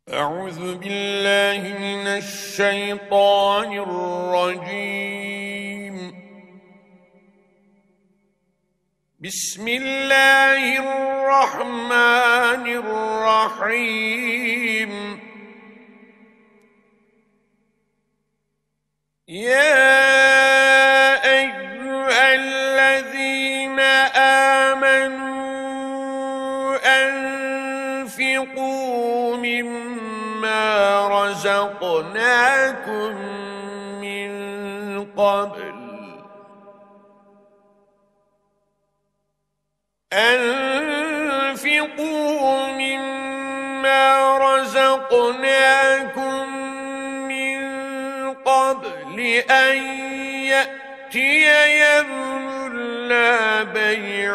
أعوذ بالله من الشيطان الرجيم. بسم الله الرحمن الرحيم. يا أيها الذين آمنوا أنفقوا مما رزقناكم من قبل أن يأتي يوم لا بيع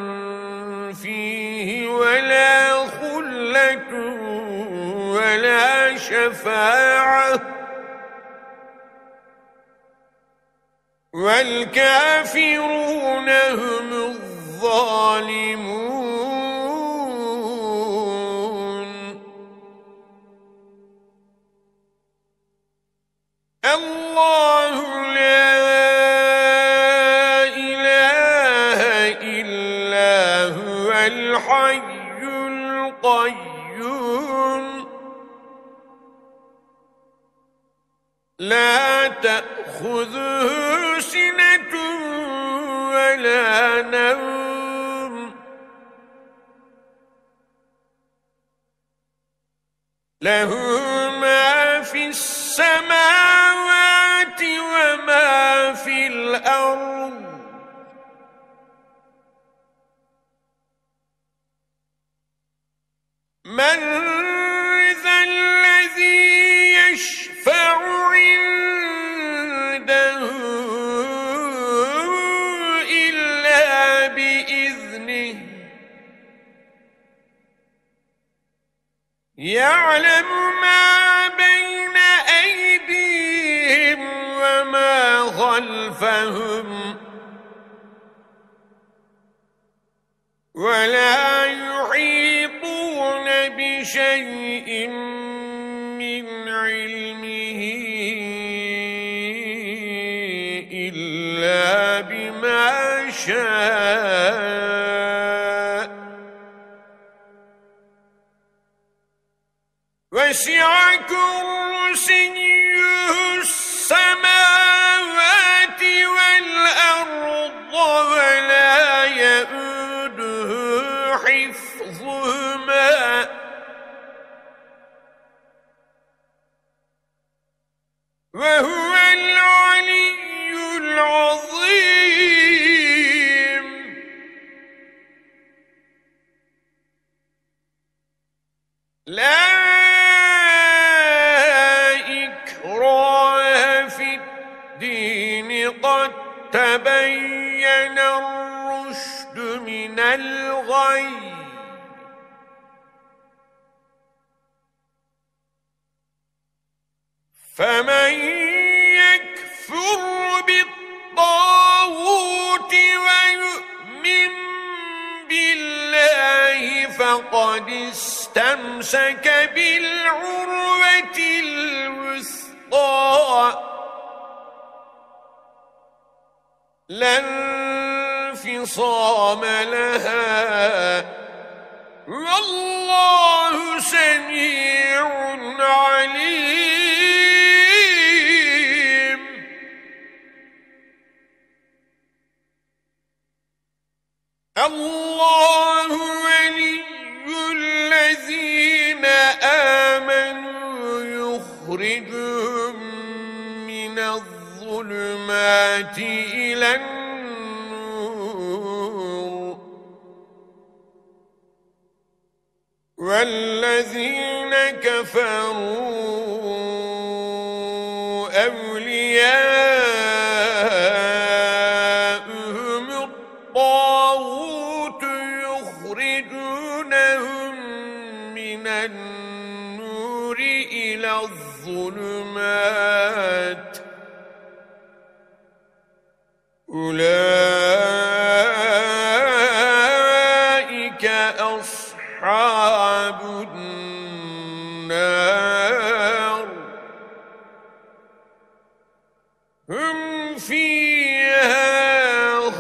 فيه ولا خلة ولا شفاعة والكافرون هم الظالمون. الله لا إله إلا هو الحي القيوم لا تأخذه سنة ولا نوم له ما في السماوات وما في الأرض من ذا الذي يشفع عنده إلا بإذنه يعلم ما بين أيديهم وما خلفهم ولا يحيطون بشيء من علمه إلا بما شاء وسع كرسيه السماوات والأرض ولا يئوده حفظهما وهو العلي العظيم. لا إكراه في الدين قد تبين الرشد من الغي فمن يكفر بالطاغوت ويؤمن بالله فقد استمسك بالعروة الوثقى لا انفصام لها والله سميع عليم. الله ولي الذين آمنوا يخرجهم من الظلمات إلى النور والذين كفروا أولياؤهم الطاغوت يخرجونهم من النور إلى الظلمات أولئك أصحاب النار النار هم فيها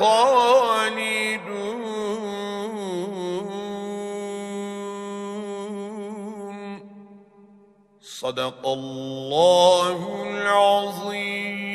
خالدون. صدق الله العظيم.